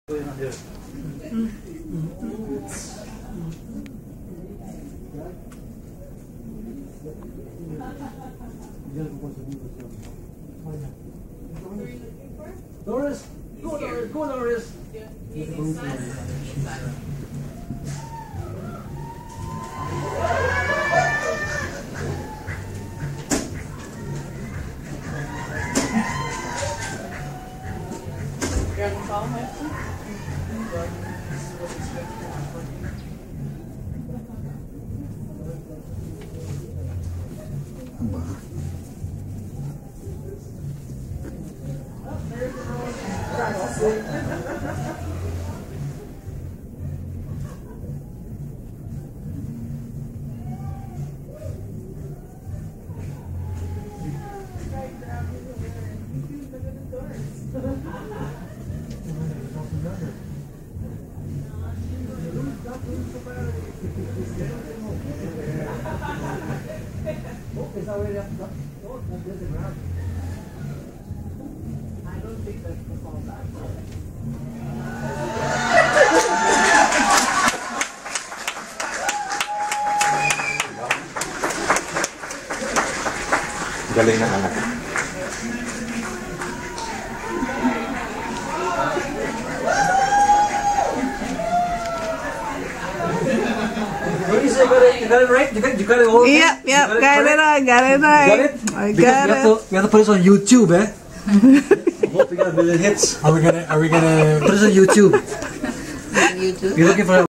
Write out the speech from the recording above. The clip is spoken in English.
Doris, go Doris. I don't think that's the fall back. Galing ng anak. You got it right? You got it all? Yep, got it right. Got it? I got it. We have to put this on YouTube, eh? I hope we got a million hits. Are we gonna put this on YouTube? YouTube. You're looking for